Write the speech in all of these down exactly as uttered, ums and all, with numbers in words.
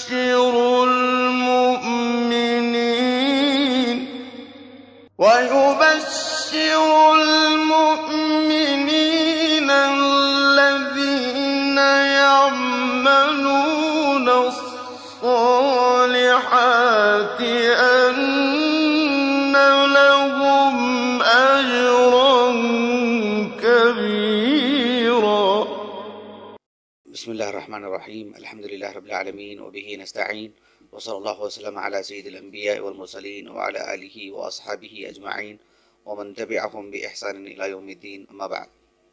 المؤمنين ويبشر المؤمنين الذين يعملون الصالحات أن لهم أجرا كبيرا. بسم الله الرحمن الرحيم. الحمد لله رب العالمين وبه نستعين وصلى الله وسلم على سيد الأنبياء والمرسلين وعلى آله وأصحابه أجمعين ومن تبعهم بإحسان إلى يوم الدين. أما بعد،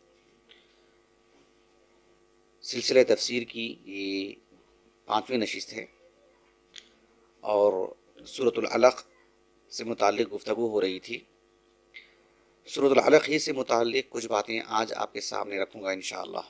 سلسلہ تفسیر کی یہ پانچویں نشست ہے اور سورۃ العلق سے متعلق گفتگو ہو رہی تھی. سورۃ العلق ہی سے متعلق کچھ باتیں آج آپ کے سامنے رکھوں گا انشاءاللہ.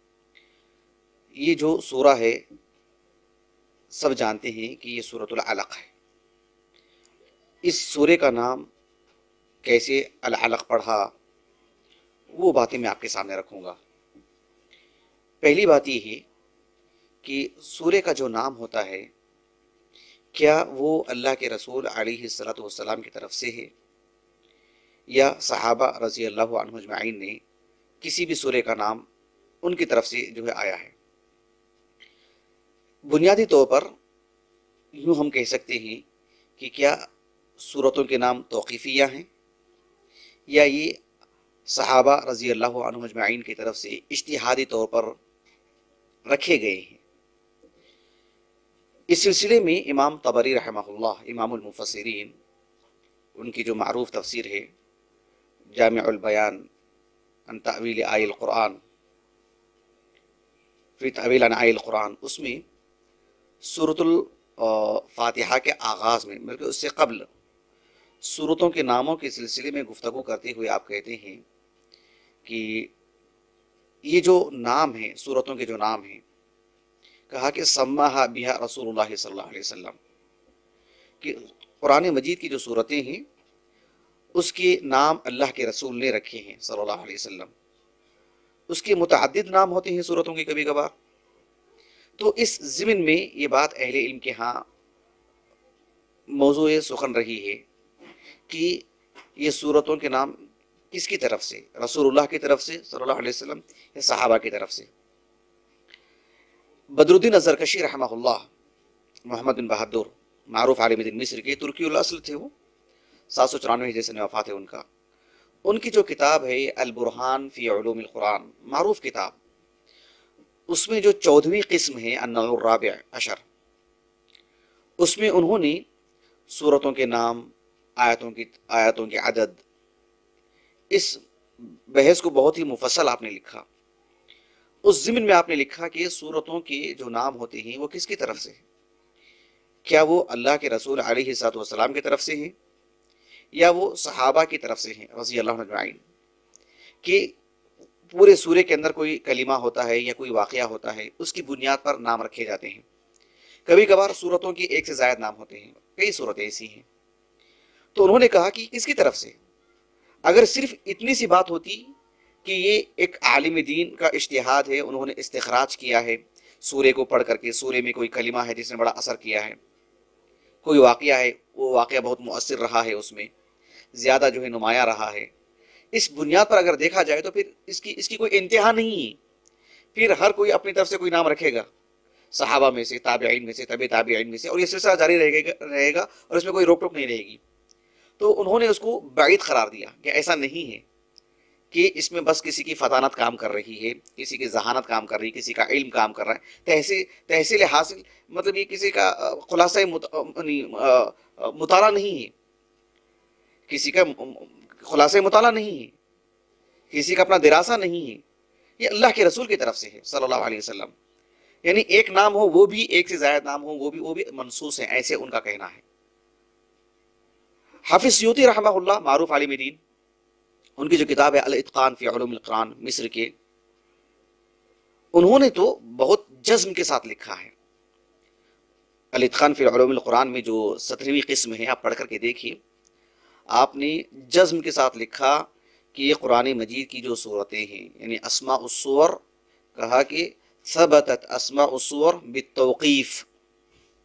یہ جو سورہ ہے سب جانتے ہیں کہ یہ سورۃ العلق ہے. اس سورے کا نام کیسے العلق پڑھا وہ باتیں میں آپ کے سامنے رکھوں گا. پہلی بات یہ ہے کہ سورے کا جو نام ہوتا ہے کیا وہ اللہ کے رسول علیہ الصلوۃ والسلام کی طرف سے ہے یا صحابہ رضی اللہ عنہ اجمعین نے کسی بھی سورے کا نام ان کی طرف سے جو ہے آیا ہے. بنیادی طور پر یوں ہم کہہ سکتے ہیں کہ کیا سورتوں کے نام توقیفیہ ہیں یا یہ صحابہ رضی اللہ عنہ اجمعین کی طرف سے اجتہادی طور پر رکھے گئے ہیں. اس سلسلے میں امام طبری رحمہ اللہ، امام المفسرین، ان کی جو معروف تفسیر ہے جامع البیان عن تأویل آیہ القرآن فی تأویل عن آیہ القرآن، اس میں سورۃ الفاتحہ کے آغاز میں بلکہ اس سے قبل سورتوں کے ناموں کے سلسلے میں گفتگو کرتے ہوئے آپ کہتے ہیں کہ یہ جو نام ہیں، سورتوں کے جو نام ہیں، کہا کہ سماہا بہا رسول اللہ صلی اللہ علیہ وسلم، کہ قرآن مجید کی جو سورتیں ہیں اس کے نام اللہ کے رسول نے رکھے ہیں صلی اللہ علیہ وسلم. اس کے متعدد نام ہوتے ہیں سورتوں کے کبھی کبھار. تو اس ضمن میں یہ بات اہل علم کے ہاں موضوع سخن رہی ہے کہ یہ سورتوں کے نام کس کی طرف سے، رسول اللہ کی طرف سے صلی اللہ علیہ وسلم یا صحابہ کی طرف سے. بدر الدین الزرکشی رحمہ اللہ، محمد بن بہادر، معروف عالم دین مصر کے، ترکی الاصل تھے وہ، سات سو چورانوے ہجری سے وفات ہے ان کا. ان کی جو کتاب ہے البرہان فی علوم القرآن، معروف کتاب، اس میں جو چودھویں قسم ہے النوع الرابع عشر، اس میں انہوں نے سورتوں کے نام، آیتوں کی آیتوں کے عدد، اس بحث کو بہت ہی مفصل آپ نے لکھا. اس ضمن میں آپ نے لکھا کہ سورتوں کے جو نام ہوتے ہیں وہ کس کی طرف سے ہیں، کیا وہ اللہ کے رسول علیہ الصلوۃ والسلام کی طرف سے ہیں یا وہ صحابہ کی طرف سے ہیں رضی اللہ عنہ اجمعین. کہ پورے سورے کے اندر کوئی کلمہ ہوتا ہے یا کوئی واقعہ ہوتا ہے، اس کی بنیاد پر نام رکھے جاتے ہیں. کبھی کبھار سورتوں کی ایک سے زائد نام ہوتے ہیں، کئی سورتیں ایسی ہیں. تو انہوں نے کہا کہ کس کی طرف سے، اگر صرف اتنی سی بات ہوتی کہ یہ ایک عالم دین کا اجتہاد ہے، انہوں نے استخراج کیا ہے سورے کو پڑھ کر کے، سورے میں کوئی کلمہ ہے جس نے بڑا اثر کیا ہے، کوئی واقعہ ہے وہ واقعہ بہت مؤثر رہا ہے، اس میں زیادہ جو ہے نمایاں رہا ہے، اس بنیاد پر اگر دیکھا جائے تو پھر اس کی اس کی کوئی انتہا نہیں ہے. پھر ہر کوئی اپنی طرف سے کوئی نام رکھے گا، صحابہ میں سے، تابعین میں سے، تبع تابعین میں سے، اور یہ سلسلہ جاری رہے گا رہے گا اور اس میں کوئی روک ٹوک نہیں رہے گی. تو انہوں نے اس کو بعید قرار دیا کہ ایسا نہیں ہے کہ اس میں بس کسی کی فطانت کام کر رہی ہے، کسی کی ذہانت کام کر رہی ہے، کسی کا علم کام کر رہا ہے، تحصیل تحصیل حاصل، مطلب یہ کسی کا خلاصہ مطالعہ نہیں ہے، کسی کا خلاصہ مطالعہ نہیں ہے، کسی کا اپنا دراسہ نہیں ہے، یہ اللہ کے رسول کی طرف سے ہے صلی اللہ علیہ وسلم. یعنی ایک نام ہو وہ بھی، ایک سے زائد نام ہو وہ بھی وہ بھی منصوص ہیں، ایسے ان کا کہنا ہے. حافظ سیوطی رحمہ اللہ، معروف عالم دین، ان کی جو کتاب ہے الاتقان فی علوم القرآن، مصر کے، انہوں نے تو بہت جزم کے ساتھ لکھا ہے. الاتقان فی علوم القرآن میں جو سترویں قسم ہے، آپ پڑھ کر کے دیکھیے، آپ نے جزم کے ساتھ لکھا کہ یہ قرآن مجید کی جو صورتیں ہیں، یعنی اسماء السور، کہا کہ ثبتت اسماء السور بالتوقیف،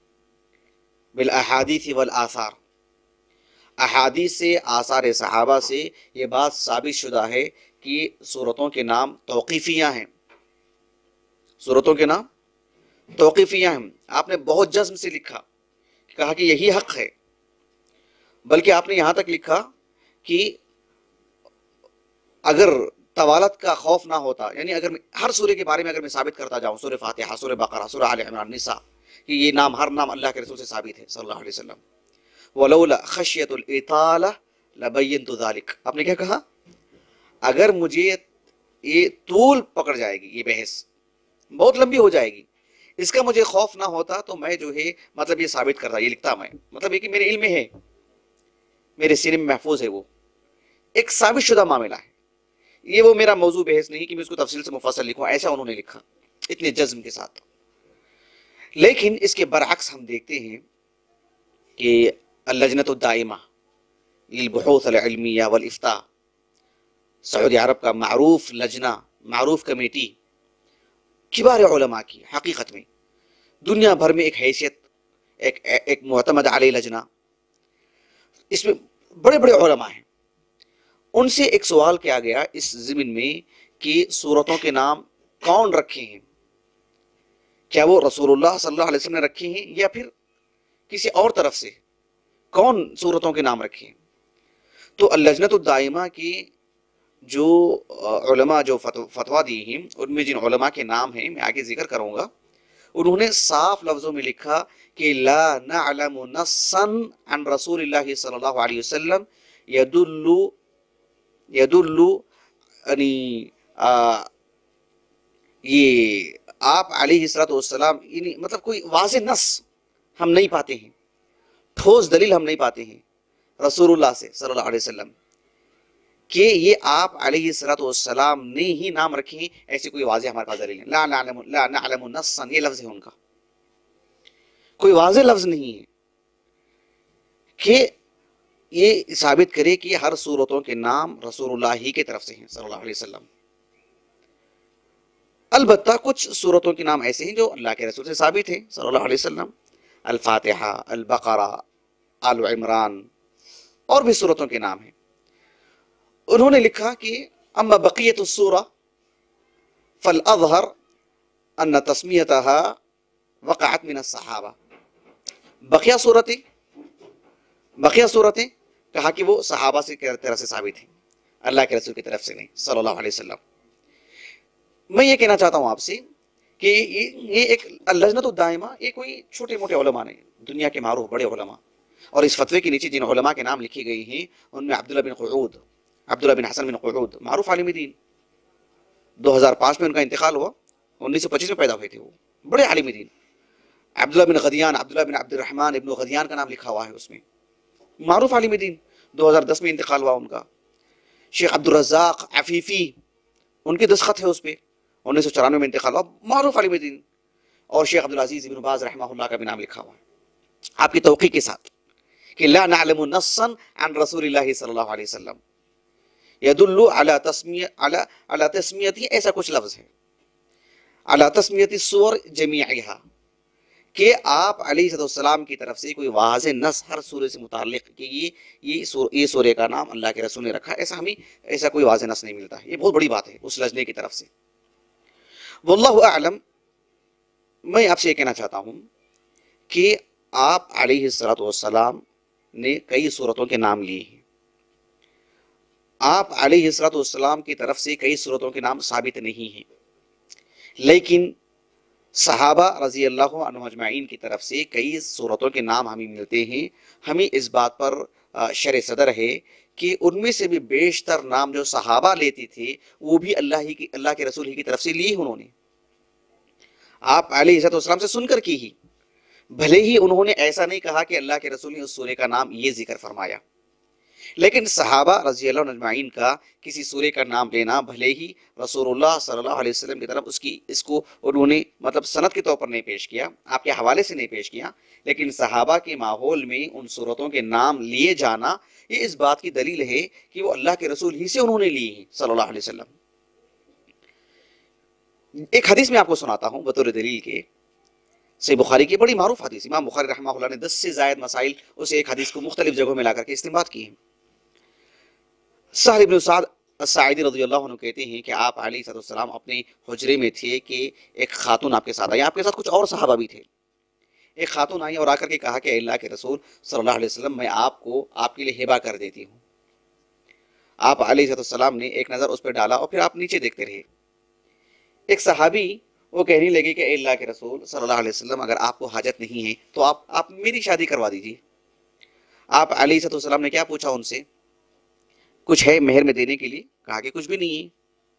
بالاحادیث والآثار، احادیث سے، آثار صحابہ سے یہ بات ثابت شدہ ہے کہ سورتوں کے نام توقیفیہ ہیں، سورتوں کے نام توقیفیہ ہیں۔ آپ نے بہت جزم سے لکھا، کہا کہ یہی حق ہے، بلکہ آپ نے یہاں تک لکھا کہ اگر طوالت کا خوف نہ ہوتا، یعنی اگر میں ہر سورے کے بارے میں اگر میں ثابت کرتا جاؤں، سورہ فاتحہ، سورہ بقرہ، سورہ آل عمران، نساء، کہ یہ نام، ہر نام اللہ کے رسول سے ثابت ہے صلی اللہ علیہ وسلم۔ وَلَوْلَا خَشْيَةُ الْإِطَالَةِ لَبَيَّنْتُ ذَلِكَ، آپ نے کیا کہا؟ اگر مجھے یہ طول پکڑ جائے گی، یہ بحث بہت لمبی ہو جائے گی، اس کا مجھے خوف نہ ہوتا تو میں جو ہے مطلب یہ ثابت کرتا، یہ لکھتا میں، مطلب یہ کہ میرے علم میں ہے، میرے سینے میں محفوظ ہے، وہ ایک ثابت شدہ معاملہ ہے، یہ وہ میرا موضوع بحث نہیں کہ میں اس کو تفصیل سے مفصل لکھوں، ایسا انہوں نے لکھا اتنے جزم کے ساتھ۔ لیکن اس کے برعکس ہم دیکھتے ہیں کہ اللجنۃ الدائمہ للبحوث العلمیہ والافتاء، سعودی عرب کا معروف لجنہ، معروف کمیٹی، کبار علماء کی، حقیقت میں دنیا بھر میں ایک حیثیت، ایک ایک معتمد علیہ لجنہ، اس میں بڑے بڑے علماء ہیں۔ ان سے ایک سوال کیا گیا اس ضمن میں کہ سورتوں کے نام کون رکھے ہیں، کیا وہ رسول اللہ صلی اللہ علیہ وسلم نے رکھے ہیں یا پھر کسی اور طرف سے، کون سورتوں کے نام رکھے ہیں؟ تو اللجنۃ الدائمہ کی جو علماء جو فتویٰ دی ہیں، ان میں جن علماء کے نام ہیں میں آگے ذکر کروں گا، انہوں نے صاف لفظوں میں لکھا کہ لا نعلم نصا عن رسول اللہ صلی اللہ علیہ وسلم يدل يدل یعنی یہ آپ علیہ الصلوۃ والسلام، یعنی مطلب کوئی واضح نص ہم نہیں پاتے ہیں، ٹھوس دلیل ہم نہیں پاتے ہیں رسول اللہ سے صلی اللہ علیہ وسلم کہ یہ آپ علیہ الصلوۃ والسلام نے ہی نام رکھے ہیں، ایسی کوئی واضح ہمارے پاس دلیل ہے۔ لا نعلم لا نعلم نصا، یہ لفظ ہے ان کا، کوئی واضح لفظ نہیں ہے کہ یہ ثابت کرے کہ ہر صورتوں کے نام رسول اللہ ہی کی طرف سے ہیں صلی اللہ علیہ وسلم۔ البتہ کچھ صورتوں کے نام ایسے ہیں جو اللہ کے رسول سے ثابت ہیں صلی اللہ علیہ وسلم، الفاتحہ، البقرہ، آل عمران، اور بھی صورتوں کے نام ہیں۔ انہوں نے لکھا کہ اما بقیت السورہ فالاظہر ان تسمیتہا وقعت من الصحابہ، بقیہ صورتیں بقیہ صورتیں کہا کہ وہ صحابہ سے طرف سے ثابت ہیں، اللہ کے رسول کی طرف سے نہیں صلی اللہ علیہ وسلم۔ میں یہ کہنا چاہتا ہوں آپ سے کہ یہ ایک اللجنۃ الدائمہ یہ کوئی چھوٹے موٹے علماء نہیں، دنیا کے معروف بڑے علماء، اور اس فتوے کے نیچے جن علماء کے نام لکھے گئے ہیں ان میں عبداللہ بن قعود، عبداللہ بن حسن بن قعود، معروف عالم دین، دو ہزار پانچ میں ان کا انتقال ہوا، انیس سو پچیس میں پیدا ہوئے تھے، وہ بڑے عالم دین۔ عبداللہ بن غدیان، عبداللہ بن عبد الرحمن ابن غدیان کا نام لکھا ہوا ہے اس میں، معروف عالم دین، دو ہزار دس میں انتقال ہوا ان کا۔ شیخ عبد الرزاق عفیفی، ان کی دستخط ہے اس پہ، انیس سو چورانوے میں انتقال ہوا، معروف عالم دین۔ اور شیخ عبدالعزیز ابن باز رحمہ اللہ کا بھی نام لکھا ہوا ہے آپ کی توقیع کے ساتھ کہ لا نعلم نصا عن رسول اللہ صلی اللہ علیہ وسلم يدل على تسمیہ على على تسمیتی، ایسا کچھ لفظ ہے، على تسمیت السور جمیعها، کہ آپ علیہ السلام کی طرف سے کوئی واضح نص ہر سورے سے متعلق کہ یہ یہ سور یہ سورے کا نام اللہ کے رسول نے رکھا، ایسا ہمیں ایسا کوئی واضح نص نہیں ملتا ہے۔ یہ بہت بڑی بات ہے اس لجنے کی طرف سے۔ واللہ اعلم، میں آپ سے یہ کہنا چاہتا ہوں کہ آپ علیہ الصلوۃ والسلام نے کئی سورتوں کے نام لیے ہیں، آپ علیہ الصلوۃ والسلام کی طرف سے کئی سورتوں کے نام ثابت نہیں ہیں، لیکن صحابہ رضی اللہ عنہم اجمعین کی طرف سے کئی سورتوں کے نام ہمیں ملتے ہیں۔ ہمیں اس بات پر شرح صدر ہے کہ ان میں سے بھی بیشتر نام جو صحابہ لیتے تھے وہ بھی اللہ ہی کی اللہ کے رسول ہی کی طرف سے لی انہوں نے، آپ علیہ السلام سے سن کر کی ہی، بھلے ہی انہوں نے ایسا نہیں کہا کہ اللہ کے رسول نے اس سورے کا نام یہ ذکر فرمایا، لیکن صحابہ رضی اللہ عنہ اجمعین کا کسی سورے کا نام لینا بھلے ہی رسول اللہ صلی اللہ علیہ وسلم کی طرف اس کی اس کو انہوں نے مطلب سند کے طور پر نہیں پیش کیا، آپ کے حوالے سے نہیں پیش کیا، لیکن صحابہ کے ماحول میں ان سورتوں کے نام لیے جانا یہ اس بات کی دلیل ہے کہ وہ اللہ کے رسول ہی سے انہوں نے لی ہیں صلی اللہ علیہ وسلم۔ ایک حدیث میں آپ کو سناتا ہوں بطور دلیل کے، صحیح بخاری کی بڑی معروف حدیث، امام بخاری رحمہ اللہ نے دس سے زائد مسائل اس ایک حدیث کو مختلف جگہوں میں لا کر کے استنباط کی ہیں۔ سہل بن سعد الساعدی رضی اللہ عنہ کہتے ہیں کہ آپ علیہ السلام اپنے حجرے میں تھے کہ ایک خاتون آپ کے ساتھ آئی، آپ کے ساتھ کچھ اور صحابہ بھی تھے۔ ایک خاتون آئی اور آ کر کے کہا کہ اللہ کے رسول صلی اللہ علیہ وسلم میں آپ کو آپ کے لیے ہبہ کر دیتی ہوں۔ آپ علیہ السلام نے ایک نظر اس پہ ڈالا اور پھر آپ نیچے دیکھتے رہے۔ ایک صحابی وہ کہنے لگے کہ اے اللہ کے رسول صلی اللہ علیہ وسلم اگر آپ کو حاجت نہیں ہے تو آپ آپ میری شادی کروا دیجیے۔ آپ علیہ السلام نے کیا پوچھا ان سے؟ کچھ ہے مہر میں دینے کے لیے؟ کہا کہ کچھ بھی نہیں ہے،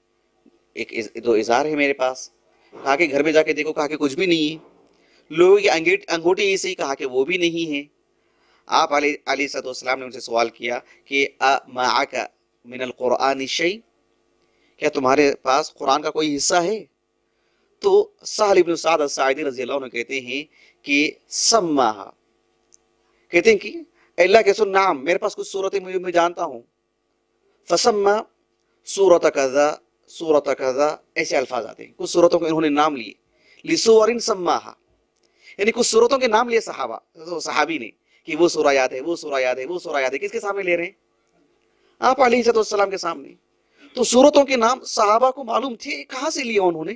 ایک دو اظہار ہے میرے پاس۔ کہا کہ گھر میں جا کے دیکھو، کہا کہ کچھ بھی نہیں ہے۔ لوگوں کی انگوٹھی ایسے ہی، کہا کہ وہ بھی نہیں ہے۔ آپ علیہ السلام نے ان سے سوال کیا کہ معک من القرآن شیء، کیا تمہارے پاس قرآن کا کوئی حصہ ہے؟ تو سہل بن سعد الساعدی رضی اللہ عنہ کہتے ہیں کہ سماہا، کہتے ہیں کہ اللہ کے رسول نعم میرے پاس کچھ صورتیں میں جانتا ہوں۔ فسما سورۃ کذا سورۃ کذا، ایسے الفاظ آتے ہیں، کچھ صورتوں کے انہوں نے نام لیے۔ لسور سماہا، یعنی کچھ صورتوں کے نام لیے صحابہ صحابی نے کہ وہ سورہ یاد ہے، وہ سورہ یاد ہے، وہ سورہ یاد ہے۔ کس کے سامنے لے رہے ہیں؟ آپ علیہ السلام کے سامنے۔ تو صورتوں کے نام صحابہ کو معلوم تھے، کہاں سے لیا انہوں نے؟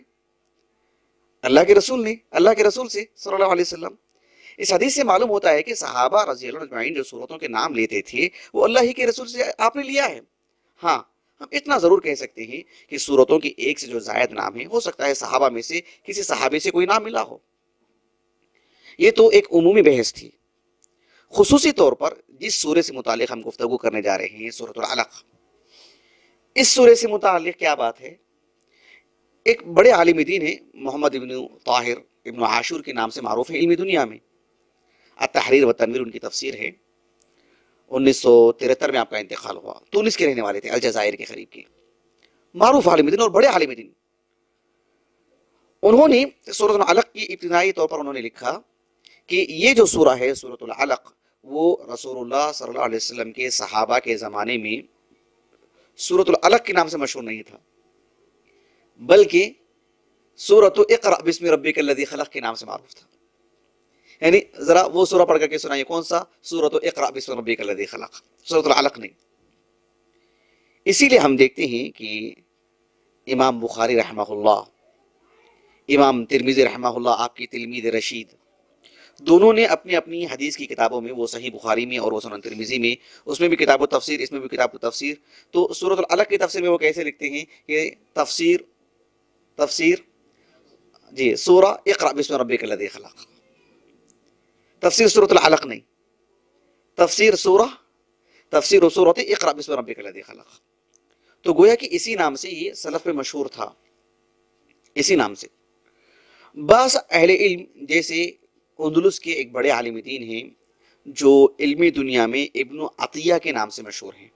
اللہ کے رسول نے، اللہ کے رسول سے صلی اللہ علیہ وسلم۔ اس حدیث سے معلوم ہوتا ہے کہ صحابہ رضی اللہ اجمعین جو صورتوں کے نام لیتے تھے وہ اللہ ہی کے رسول سے آپ نے لیا ہے۔ ہاں ہم اتنا ضرور کہہ سکتے ہیں کہ صورتوں کے ایک سے جو زائد نام ہیں ہو سکتا ہے صحابہ میں سے کسی صحابی سے کوئی نام ملا ہو۔ یہ تو ایک عمومی بحث تھی۔ خصوصی طور پر جس سورے سے متعلق ہم گفتگو کرنے جا رہے ہیں، سورۃ العلق، اس سورے سے متعلق کیا بات ہے؟ ایک بڑے عالم دین ہیں محمد ابن طاہر ابن عاشور کے نام سے معروف ہے علمی دنیا میں۔ التحریر و تنویر ان کی تفسیر ہے۔ انیس سو ترہتر میں آپ کا انتقال ہوا۔ تونس کے رہنے والے تھے، الجزائر کے قریب کے، معروف عالم دین اور بڑے عالم دین۔ انہوں نے سورۃ العلق کی ابتدائی طور پر انہوں نے لکھا کہ یہ جو سورہ ہے سورۃ العلق، وہ رسول اللہ صلی اللہ علیہ وسلم کے صحابہ کے زمانے میں سورۃ العلق کے نام سے مشہور نہیں تھا، بلکہ سورۃ اقرأ بسم ربک الذی خلق کے نام سے معروف تھا۔ یعنی ذرا وہ سورہ پڑھ کر کے سنائیے، کون سا؟ سورۃ اقرأ بسم ربک الذی خلق، سورۃ العلق نہیں۔ اسی لیے ہم دیکھتے ہیں کہ امام بخاری رحمہ اللہ، امام ترمذی رحمہ اللہ آپ کی تلمید رشید، دونوں نے اپنی اپنی حدیث کی کتابوں میں، وہ صحیح بخاری میں اور وہ سنن ترمذی میں، اس میں بھی کتاب التفسیر، اس میں بھی کتاب التفسیر، تو سورۃ العلق کی تفسیر میں وہ کیسے لکھتے ہیں کہ تفسیر تفسیر جی سورہ اقرأ بسم ربک الذی خلق، تفسیر سورۃ العلق نہیں، تفسیر سورہ تفسیر سورۃ اقرأ بسم ربک الذی خلق۔ تو گویا کہ اسی نام سے یہ سلف میں مشہور تھا، اسی نام سے۔ بعض اہل علم جیسے اندلس کے ایک بڑے عالم دین ہیں جو علمی دنیا میں ابن عطیہ کے نام سے مشہور ہیں،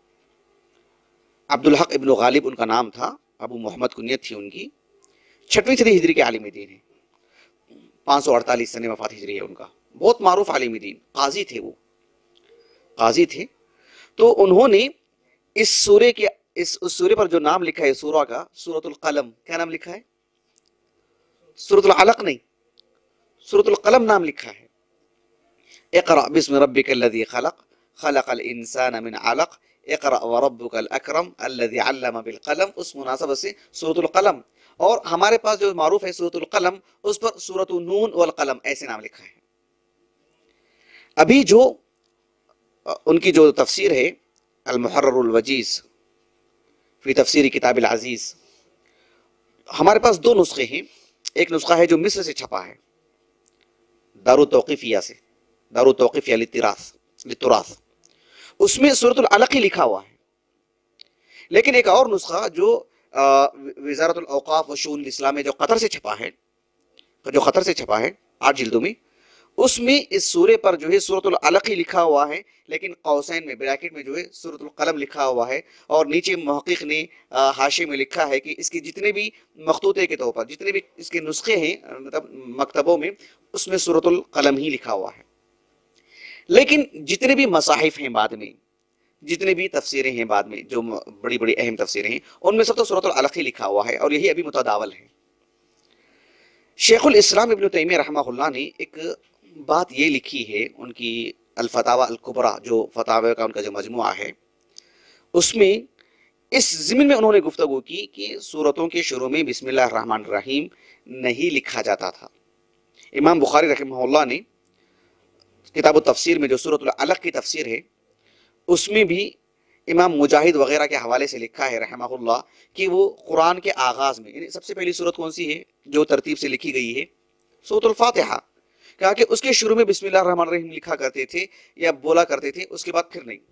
عبدالحق ابن غالب ان کا نام تھا، ابو محمد کنیت تھی ان کی، چھٹویں صدی ہجری کے عالم دین ہیں، پانچ سو اڑتالیس سنے وفات ہجری ہے ان کا، بہت معروف عالم دین، قاضی تھے، وہ قاضی تھے۔ تو انہوں نے اس سورے کے اس سورے پر جو نام لکھا ہے سورہ کا، سورۃ القلم، کیا نام لکھا ہے؟ سورۃ العلق نہیں، سورۃ القلم نام لکھا ہے۔ اقرأ بسم ربک الذی خلق خلق الانسان من علق اقرأ وربک الاکرم الذی علم بالقلم، اس مناسبت سے سورۃ القلم۔ اور ہمارے پاس جو معروف ہے سورۃ القلم، اس پر سورۃ النون والقلم ایسے نام لکھا ہے۔ ابھی جو ان کی جو تفسیر ہے المحرر الوجیز فی تفسیر کتاب العزیز، ہمارے پاس دو نسخے ہیں، ایک نسخہ ہے جو مصر سے چھپا ہے، دار التوقیفیہ سے، دار التوقیفیہ للتراث، اس میں سورۃ العلق ہی لکھا ہوا ہے۔ لیکن ایک اور نسخہ جو وزارت الاوقاف و شؤون الاسلام میں جو قطر سے چھپا ہے، جو قطر سے چھپا ہے آٹھ جلدوں میں، اس میں اس سورے پر جو ہے سورۃ العلق ہی لکھا ہوا ہے، لیکن قوسین میں بریکٹ میں جو ہے سورۃ القلم لکھا ہوا ہے، اور نیچے محقق نے حاشیے میں لکھا ہے کہ اس کی جتنے بھی مخطوطے کے طور پر جتنے بھی اس کے نسخے ہیں مطلب مکتبوں میں، اس میں سورۃ القلم ہی لکھا ہوا ہے۔ لیکن جتنے بھی مصاحف ہیں بعد میں، جتنے بھی تفسیریں ہیں بعد میں، جو بڑی بڑی اہم تفسیریں ہیں، ان میں سب تو سورۃ العلق ہی لکھا ہوا ہے، اور یہی ابھی متداول ہے۔ شیخ الاسلام ابن تیمیہ رحمہ اللہ نے ایک بات یہ لکھی ہے، ان کی الفتاوی الکبریٰ جو فتاوی کا ان کا جو مجموعہ ہے، اس میں اس ضمن میں انہوں نے گفتگو کی کہ سورتوں کے شروع میں بسم اللہ الرحمن الرحیم نہیں لکھا جاتا تھا۔ امام بخاری رحمہ اللہ نے کتاب التفسیر میں جو سورۃ العلق کی تفسیر ہے، اس میں بھی امام مجاہد وغیرہ کے حوالے سے لکھا ہے رحمہ اللہ کہ وہ قرآن کے آغاز میں، یعنی سب سے پہلی سورت کون سی ہے جو ترتیب سے لکھی گئی ہے؟ سورۃ الفاتحہ، کہا کہ اس کے شروع میں بسم اللہ الرحمن الرحیم لکھا کرتے تھے یا بولا کرتے تھے، اس کے بعد پھر نہیں،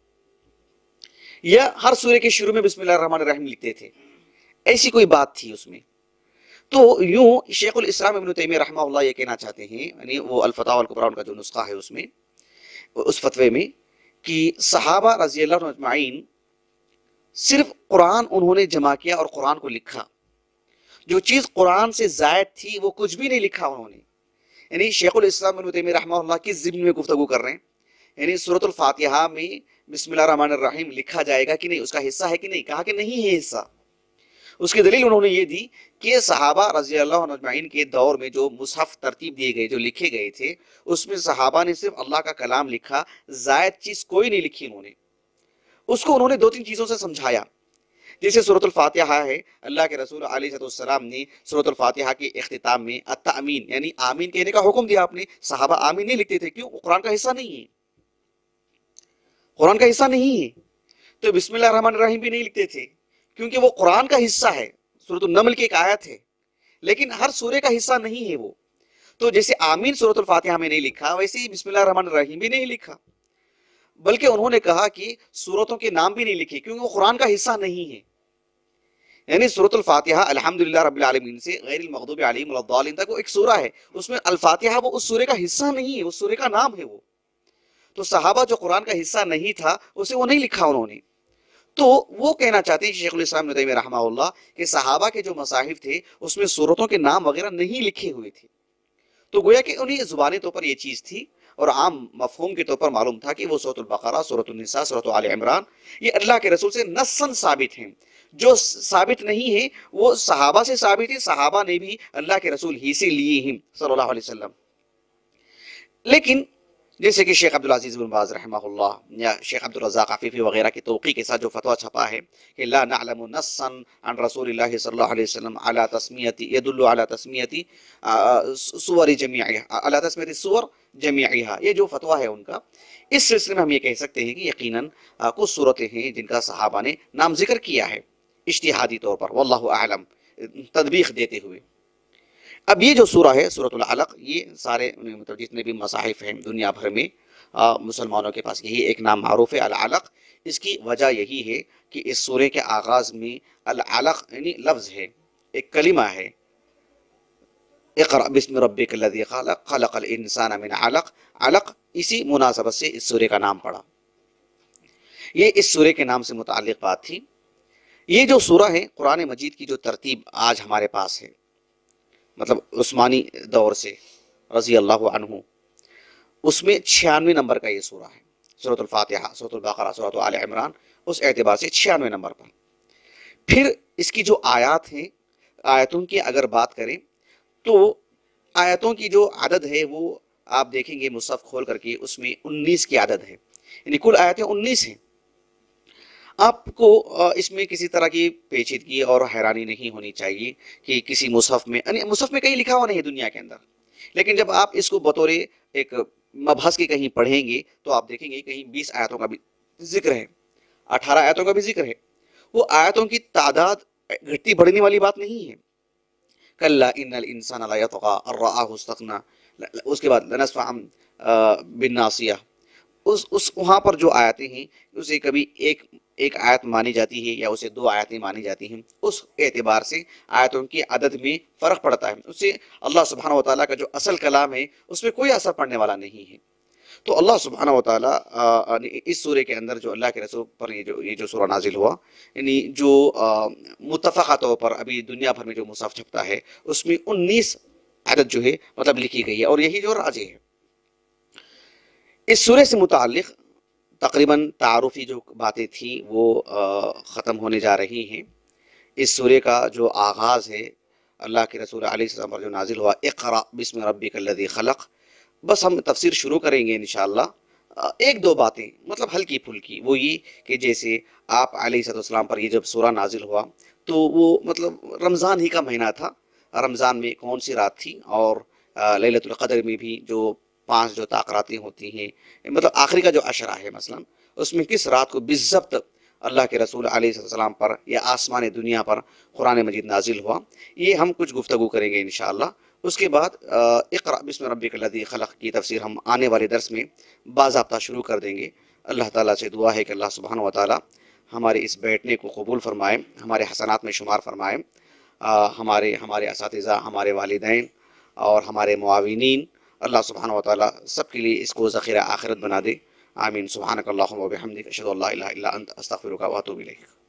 یا ہر سورے کے شروع میں بسم اللہ الرحمن الرحیم لکھتے تھے، ایسی کوئی بات تھی اس میں۔ تو یوں شیخ الاسلام ابن تیمیہ رحمہ اللہ یہ کہنا چاہتے ہیں، یعنی وہ الفتاوی الکبریٰ ان کا جو نسخہ ہے اس میں، اس فتوے میں، کہ صحابہ رضی اللہ عنہ اجمعین صرف قرآن انہوں نے جمع کیا اور قرآن کو لکھا، جو چیز قرآن سے زائد تھی وہ کچھ بھی نہیں لکھا انہوں نے۔ یعنی شیخ الاسلام ابن تیمیہ رحمہ اللہ کس ضمن میں گفتگو کر رہے ہیں؟ یعنی سورۃ الفاتحہ میں بسم اللہ الرحمن الرحیم لکھا جائے گا کہ نہیں، اس کا حصہ ہے کہ نہیں؟ کہا کہ نہیں ہے حصہ۔ اس کی دلیل انہوں نے یہ دی کہ صحابہ رضی اللہ عنہ اجمعین کے دور میں جو مصحف ترتیب دیے گئے، جو لکھے گئے تھے، اس میں صحابہ نے صرف اللہ کا کلام لکھا، زائد چیز کوئی نہیں لکھی انہوں نے۔ اس کو انہوں نے دو تین چیزوں سے سمجھایا، جیسے سورۃ الفاتحہ ہے، اللہ کے رسول علیہ السلام نے سورۃ الفاتحہ کے اختتام میں التأمین یعنی آمین کہنے کا حکم دیا آپ نے۔ صحابہ آمین نہیں لکھتے تھے، کیوں؟ وہ قرآن کا حصہ نہیں ہے، قرآن کا حصہ نہیں ہے۔ تو بسم اللہ الرحمن الرحیم بھی نہیں لکھتے تھے، کیونکہ وہ قرآن کا حصہ ہے، سورۃ النمل کی ایک آیت ہے، لیکن ہر سورے کا حصہ نہیں ہے وہ۔ تو جیسے آمین سورۃ الفاتحہ میں نہیں لکھا، ویسے ہی بسم اللہ الرحمن الرحیم بھی نہیں لکھا، بلکہ انہوں نے کہا کہ سورتوں کے نام بھی نہیں لکھے، کیونکہ وہ قرآن کا حصہ نہیں ہے۔ یعنی سورۃ الفاتحہ الحمدللہ رب العالمین سے غیر المغضوب علیہم ولا الضالین تک وہ ایک سورہ ہے، اس میں الفاتحہ وہ اس سورے کا حصہ نہیں ہے، اس سورے کا نام ہے وہ۔ تو صحابہ جو قرآن کا حصہ نہیں تھا، اسے وہ نہیں لکھا انہوں نے۔ تو وہ کہنا چاہتے ہیں شیخ الاسلام ابن تیمیہ رحمہ اللہ کہ صحابہ کے جو مصاحف تھے اس میں سورتوں کے نام وغیرہ نہیں لکھے ہوئے تھے، تو گویا کہ انہیں زبانی طور پر یہ چیز تھی اور عام مفہوم کے طور پر معلوم تھا کہ وہ سورۃ البقرہ، سورۃ النساء، سورۃ آل عمران یہ اللہ کے رسول سے نصاً ثابت ہیں۔ جو ثابت نہیں ہے وہ صحابہ سے ثابت ہے، صحابہ نے بھی اللہ کے رسول ہی سے لیے ہیں صلی اللہ علیہ وسلم۔ لیکن جیسے کہ شیخ عبدالعزیز بن باز رحمہ اللہ یا شیخ عبدالرزاق عفیفی وغیرہ کی توقیع کے ساتھ جو فتویٰ چھپا ہے کہ لا نعلم نصا عن رسول اللہ صلی اللہ علیہ وسلم علی تسمیتی یدل علی تسمیتی سور جمیعها علی تسمیتی سور جمیعها، یہ جو فتویٰ ہے ان کا، اس سلسلے میں ہم یہ کہہ سکتے ہیں کہ یقیناً کچھ صورتیں ہیں جن کا صحابہ نے نام ذکر کیا ہے اجتہادی طور پر، واللہ اعلم، تطبیق دیتے ہوئے۔ اب یہ جو سورہ ہے سورۃ العلق، یہ سارے مطلب جتنے بھی مصاحف ہیں دنیا بھر میں مسلمانوں کے پاس یہی ایک نام معروف ہے العلق۔ اس کی وجہ یہی ہے کہ اس سورے کے آغاز میں العلق یعنی لفظ ہے، ایک کلمہ ہے، اقرأ بسم ربک الذی خلق خلق الانسان من علق، علق اسی مناسبت سے اس سورے کا نام پڑا، یہ اس سورے کے نام سے متعلق بات تھی۔ یہ جو سورہ ہے قرآن مجید کی جو ترتیب آج ہمارے پاس ہے، مطلب عثمانی دور سے رضی اللہ عنہ، اس میں چھیانوے نمبر کا یہ سورہ ہے، سورۃ الفاتحہ، سورۃ البقرہ، سورۃ آل عمران، اس اعتبار سے چھیانوے نمبر پر۔ پھر اس کی جو آیات ہیں، آیتوں کی اگر بات کریں تو آیتوں کی جو عدد ہے وہ آپ دیکھیں گے مصحف کھول کر کے، اس میں انیس کی عدد ہے، یعنی کل آیتیں انیس ہیں۔ آپ کو اس میں کسی طرح کی پیچیدگی اور حیرانی نہیں ہونی چاہیے کہ کسی مصحف میں، یعنی مصحف میں کہیں لکھا ہوا نہیں ہے دنیا کے اندر، لیکن جب آپ اس کو بطور ایک مبحث کے کہیں پڑھیں گے تو آپ دیکھیں گے کہیں بیس آیتوں کا بھی ذکر ہے، اٹھارہ آیتوں کا بھی ذکر ہے۔ وہ آیتوں کی تعداد گھٹتی بڑھنے والی بات نہیں ہے۔ کلا ان الانسان لا یطغی ان رآہ استغنی، اس کے بعد لنسفعا بالناصیہ، اس اس وہاں پر جو آیتیں ہیں اسے کبھی ایک ایک آیت مانی جاتی ہے یا اسے دو آیتیں مانی جاتی ہیں، اس اعتبار سے آیتوں کی عدد میں فرق پڑتا ہے، اس سے اللہ سبحانہ وتعالیٰ کا جو اصل کلام ہے اس میں کوئی اثر پڑنے والا نہیں ہے۔ تو اللہ سبحانہ وتعالیٰ اس سورے کے اندر جو اللہ کے رسول پر یہ جو یہ جو سورہ نازل ہوا، یعنی جو متفقہ طور پر ابھی دنیا بھر میں جو مصحف چھپتا ہے اس میں انیس عدد جو ہے مطلب لکھی گئی ہے، اور یہی جو راجح ہے۔ اس سورے سے متعلق تقریباً تعارفی جو باتیں تھیں وہ ختم ہونے جا رہی ہیں۔ اس سورے کا جو آغاز ہے اللہ کے رسول علیہ السلام پر جو نازل ہوا اقرا بسم ربک الذی خلق، بس ہم تفسیر شروع کریں گے انشاءاللہ۔ ایک دو باتیں مطلب ہلکی پھلکی، وہ یہ کہ جیسے آپ علیہ السلام پر یہ جب سورہ نازل ہوا تو وہ مطلب رمضان ہی کا مہینہ تھا، رمضان میں کون سی رات تھی، اور لیلۃ القدر میں بھی جو پانچ جو طاقراتیں ہوتی ہیں، مطلب آخری کا جو عشرہ ہے مثلا، اس میں کس رات کو بالضبط اللہ کے رسول علیہ السلام پر یا آسمان دنیا پر قرآن مجید نازل ہوا، یہ ہم کچھ گفتگو کریں گے انشاءاللہ۔ اس کے بعد اقرأ بسم ربک الذی خلق کی تفسیر ہم آنے والے درس میں باضابطہ شروع کر دیں گے۔ اللہ تعالیٰ سے دعا ہے کہ اللہ سبحانہ و تعالیٰ ہمارے اس بیٹھنے کو قبول فرمائے، ہمارے حسنات میں شمار فرمائے، ہمارے ہمارے اساتذہ، ہمارے والدین اور ہمارے معاونین، اللہ سبحانہ و تعالیٰ سب کے لیے اس کو ذخیرہ آخرت بنا دے۔ آمین۔ سبحانک اللہم و بحمدک، اشہد ان لا الہ الا انت، استغفرک و اتوب الیک۔